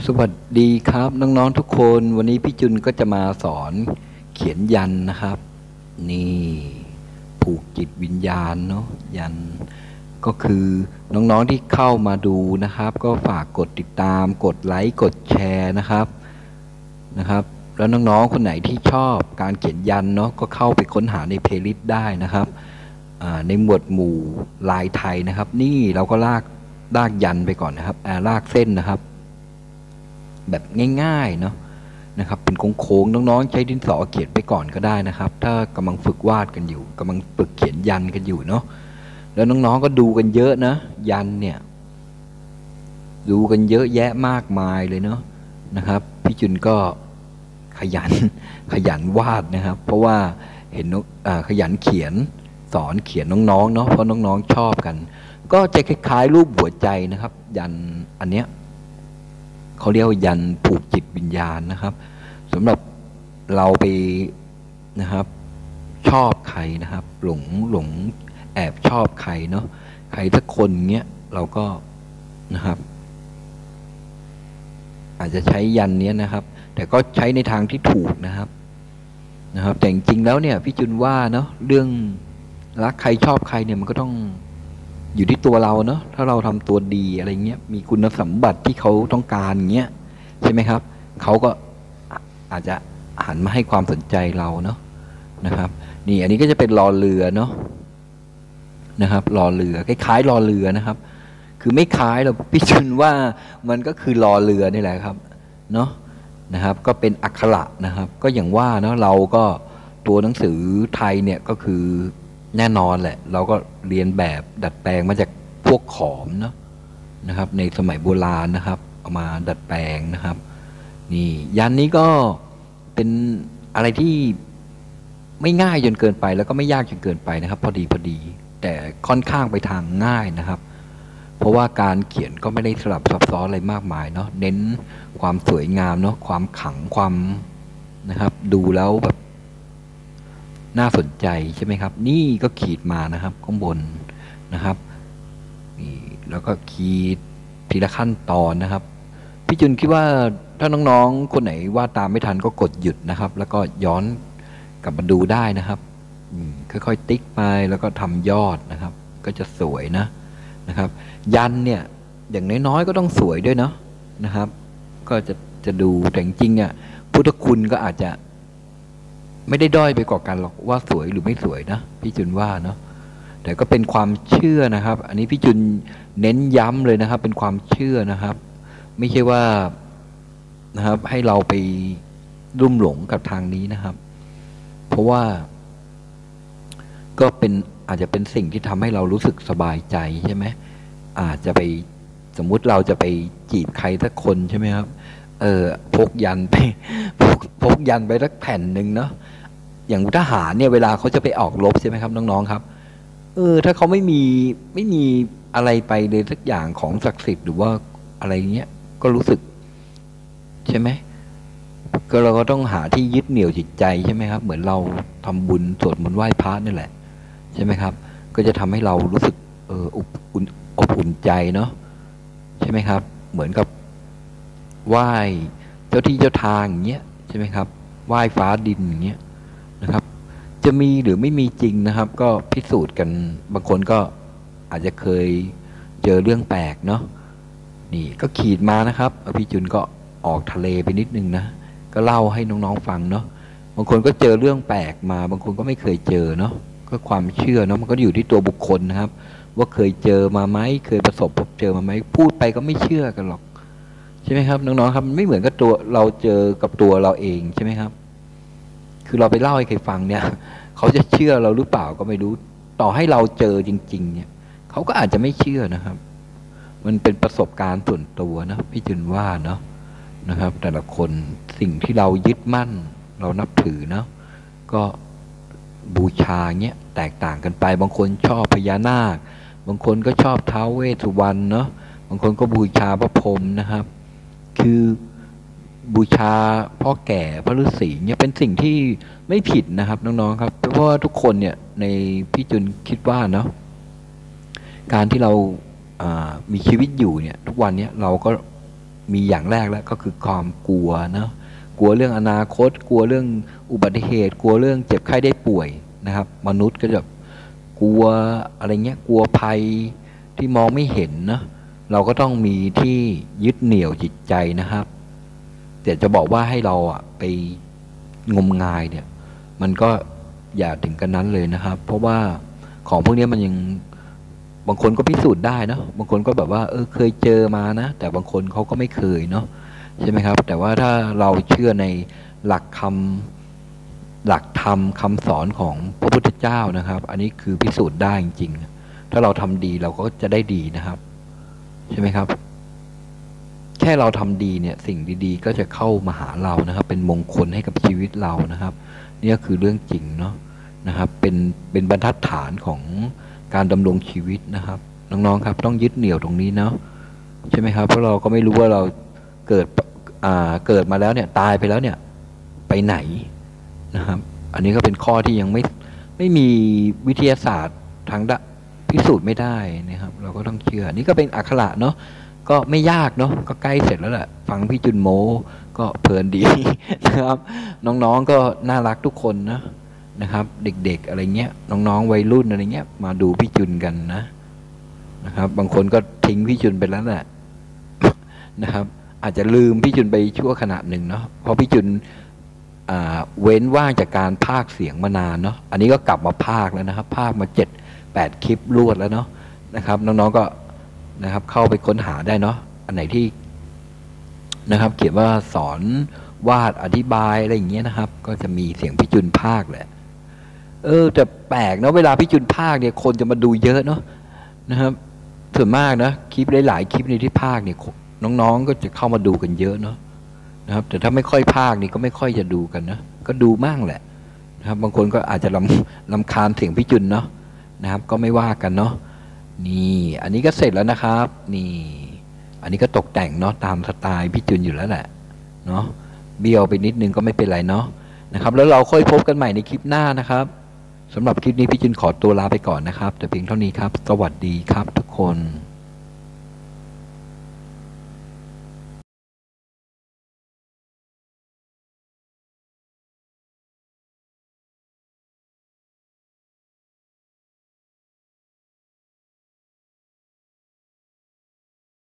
สวัสดีครับน้องๆทุกคนวันนี้พี่จุนก็จะมาสอนเขียนยันนะครับนี่ผูกจิตวิญญาณเนาะยันก็คือน้องๆที่เข้ามาดูนะครับก็ฝากกดติดตามกดไลค์กดแชร์นะครับแล้วน้องๆคนไหนที่ชอบการเขียนยันเนาะก็เข้าไปค้นหาในเพลย์ลิสต์ได้นะครับในหมวดหมู่ลายไทยนะครับนี่เราก็ลากยันไปก่อนนะครับลากเส้นนะครับแบบง่ายๆเนาะนะครับเป็นโค้งๆน้องๆใช้ดินสอเขียนไปก่อนก็ได้นะครับถ้ากำลังฝึกวาดกันอยู่กำลังฝึกเขียนยันกันอยู่เนาะแล้วน้องๆก็ดูกันเยอะนะยันเนี่ยดูกันเยอะแยะมากมายเลยเนาะนะครับพี่จุนก็ขยันขยันวาดนะครับเพราะว่าเห็นขยันเขียนสอนเขียนน้องๆเนาะเพราะน้องๆชอบกันก็จะคล้ายๆรูปหัวใจนะครับยันอันเนี้ยเขาเรียกว่ายันผูกจิตวิญญาณนะครับสำหรับเราไปนะครับชอบใครนะครับหลงแอบชอบใครเนาะใครสักคนเงี้ยเราก็นะครับอาจจะใช้ยันเนี้ยนะครับแต่ก็ใช้ในทางที่ถูกนะครับแต่จริงๆแล้วเนี่ยพี่จุนว่าเนาะเรื่องรักใครชอบใครเนี่ยมันก็ต้องอยู่ที่ตัวเราเนาะถ้าเราทำตัวดีอะไรเงี้ยมีคุณสมบัติที่เขาต้องการเงี้ยใช่ไหมครับเขาก็อาจจะหันมาให้ความสนใจเราเนาะนะครับนี่อันนี้ก็จะเป็นรอเรือเนาะนะครับรอเรือคล้ายๆรอเรือนะครับคือไม่คล้ายหรอกพี่จุนว่ามันก็คือรอเรือนี่แหละครับเนาะนะครับก็เป็นอักขระนะครับก็อย่างว่าเนาะเราก็ตัวหนังสือไทยเนี่ยก็คือแน่นอนแหละเราก็เรียนแบบดัดแปลงมาจากพวกขอมเนาะนะครับในสมัยโบราณนะครับเอามาดัดแปลงนะครับนี่ยันนี้ก็เป็นอะไรที่ไม่ง่ายจนเกินไปแล้วก็ไม่ยากจนเกินไปนะครับพอดีแต่ค่อนข้างไปทางง่ายนะครับเพราะว่าการเขียนก็ไม่ได้สลับซับซ้อนอะไรมากมายเนาะเน้นความสวยงามเนาะความขลังความนะครับดูแล้วแบบน่าสนใจใช่ไหมครับนี่ก็ขีดมานะครับข้างบนนะครับนี่แล้วก็ขีดทีละขั้นตอนนะครับพี่จุนคิดว่าถ้าน้องๆคนไหนวาดตามไม่ทันก็กดหยุดนะครับแล้วก็ย้อนกลับมาดูได้นะครับค่อยๆติ๊กไปแล้วก็ทำยอดนะครับก็จะสวยนะครับยันเนี่ยอย่างน้อยๆก็ต้องสวยด้วยเนาะนะครับก็จะดูแต่จริงๆอ่ะพุทธคุณก็อาจจะไม่ได้ด้อยไปกว่ากันหรอกว่าสวยหรือไม่สวยนะพี่จุนว่าเนาะแต่ก็เป็นความเชื่อนะครับอันนี้พี่จุนเน้นย้ำเลยนะครับเป็นความเชื่อนะครับไม่ใช่ว่านะครับให้เราไปรุ่มหลงกับทางนี้นะครับเพราะว่าก็เป็นอาจจะเป็นสิ่งที่ทำให้เรารู้สึกสบายใจใช่ไหมอาจจะไปสมมุติเราจะไปจีบใครสักคนใช่ไหมครับพกยันไปพกยันไปสักแผ่นหนึ่งเนาะอย่างทหารเนี่ยเวลาเขาจะไปออกรบใช่ไหมครับน้องๆครับถ้าเขาไม่มีอะไรไปเลยสักอย่างของศักดิ์สิทธิ์หรือว่าอะไรเงี้ยก็รู้สึกใช่ไหมก็เราก็ต้องหาที่ยึดเหนี่ยวจิตใจใช่ไหมครับเหมือนเราทำบุญสวดมนต์ไหว้พระนี่แหละใช่ไหมครับก็จะทำให้เรารู้สึกอบอุ่นใจเนาะใช่ไหมครับเหมือนกับไหว้เจ้าที่เจ้าทางอย่างเงี้ยใช่ไหมครับไหว้ฟ้าดินอย่างเงี้ยนะครับจะมีหรือไม่มีจริงนะครับก็พิสูจน์กันบางคนก็อาจจะเคยเจอเรื่องแปลกเนาะนี่ก็ขีดมานะครับพี่จุนก็ออกทะเลไปนิดนึงนะก็เล่าให้น้องๆฟังเนาะบางคนก็เจอเรื่องแปลกมาบางคนก็ไม่เคยเจอเนาะก็ความเชื่อเนาะมันก็อยู่ที่ตัวบุคคลนะครับว่าเคยเจอมาไหมเคยประสบพบเจอมาไหมพูดไปก็ไม่เชื่อกันหรอกใช่ไหมครับน้องๆครับมันไม่เหมือนกับตัวเราเจอกับตัวเราเองใช่ไหมครับคือเราไปเล่าให้ใครฟังเนี่ยเขาจะเชื่อเราหรือเปล่าก็ไม่รู้ต่อให้เราเจอจริงๆเนี่ยเขาก็อาจจะไม่เชื่อนะครับมันเป็นประสบการณ์ส่วนตัวนะพี่จุนว่าเนาะนะครับแต่ละคนสิ่งที่เรายึดมั่นเรานับถือเนาะก็บูชาเงี้ยแตกต่างกันไปบางคนชอบพญานาคบางคนก็ชอบท้าวเวสสุวรรณเนาะบางคนก็บูชาพระพรหมนะครับคือบูชาพ่อแก่พระฤาษีเนี่ยเป็นสิ่งที่ไม่ผิดนะครับน้องๆครับเพราะว่าทุกคนเนี่ยในพี่จุนคิดว่าเนาะการที่เรามีชีวิตอยู่เนี่ยทุกวันนี้เราก็มีอย่างแรกแล้วก็คือความกลัวเนาะกลัวเรื่องอนาคตกลัวเรื่องอุบัติเหตุกลัวเรื่องเจ็บไข้ได้ป่วยนะครับมนุษย์ก็จะกลัวอะไรเงี้ยกลัวภัยที่มองไม่เห็นนะเราก็ต้องมีที่ยึดเหนี่ยวจิตใจนะครับแต่จะบอกว่าให้เราไปงมงายเนี่ยมันก็อย่าถึงกันนั้นเลยนะครับเพราะว่าของพวกนี้มันยังบางคนก็พิสูจน์ได้เนาะบางคนก็แบบว่าเคยเจอมานะแต่บางคนเขาก็ไม่เคยเนาะใช่ไหมครับแต่ว่าถ้าเราเชื่อในหลักธรรมคำสอนของพระพุทธเจ้านะครับอันนี้คือพิสูจน์ได้จริงๆถ้าเราทำดีเราก็จะได้ดีนะครับใช่ไหมครับแค่เราทำดีเนี่ยสิ่งดีๆก็จะเข้ามาหาเรานะครับเป็นมงคลให้กับชีวิตเรานะครับนี่คือเรื่องจริงเนาะนะครับเป็นบรรทัดฐานของการดำรงชีวิตนะครับน้องๆครับต้องยึดเหนี่ยวตรงนี้เนาะใช่ไหมครับเพราะเราก็ไม่รู้ว่าเราเกิดมาแล้วเนี่ยตายไปแล้วเนี่ยไปไหนนะครับอันนี้ก็เป็นข้อที่ยังไม่มีวิทยาศาสตร์ทางพิสูจน์ไม่ได้นะครับเราก็ต้องเชื่อนี่ก็เป็นอักขระเนาะก็ไม่ยากเนาะก็ใกล้เสร็จแล้วแหละฟังพี่จุนโมก็เพลินดีนะครับน้องๆก็น่ารักทุกคนนะครับเด็กๆอะไรเงี้ยน้องๆวัยรุ่นอะไรเงี้ยมาดูพี่จุนกันนะครับบางคนก็ทิ้งพี่จุนไปแล้วแหละนะครับอาจจะลืมพี่จุนไปชั่วขณะหนึ่งเนาะเพราะพี่จุนเว้นว่างจากการพากย์เสียงมานานเนาะอันนี้ก็กลับมาพากย์แล้วนะครับพากย์มา7-8 คลิปรวดแล้วเนาะนะครับน้องๆก็นะครับเข้าไปค้นหาได้เนาะอันไหนที่นะครับเขียนว่าสอนวาดอธิบายอะไรอย่างเงี้ยนะครับก็จะมีเสียงพี่จุนพากย์แหละแต่แปลกเนาะเวลาพี่จุนพากย์เนี่ยคนจะมาดูเยอะเนาะนะครับส่วนมากนะคลิปหลายๆคลิปในที่พากย์เนี่ยน้องๆก็จะเข้ามาดูกันเยอะเนาะนะครับแต่ถ้าไม่ค่อยพากย์นี่ก็ไม่ค่อยจะดูกันนะก็ดูมั่งแหละนะครับบางคนก็อาจจะรำคาญเสียงพี่จุนเนาะนะครับก็ไม่ว่ากันเนาะนี่อันนี้ก็เสร็จแล้วนะครับนี่อันนี้ก็ตกแต่งเนาะตามสไตล์พี่จุนอยู่แล้วแหละเนาะเบี้ยวไปนิดนึงก็ไม่เป็นไรเนาะนะครับแล้วเราค่อยพบกันใหม่ในคลิปหน้านะครับสำหรับคลิปนี้พี่จุนขอตัวลาไปก่อนนะครับแต่เพียงเท่านี้ครับสวัสดีครับทุกคน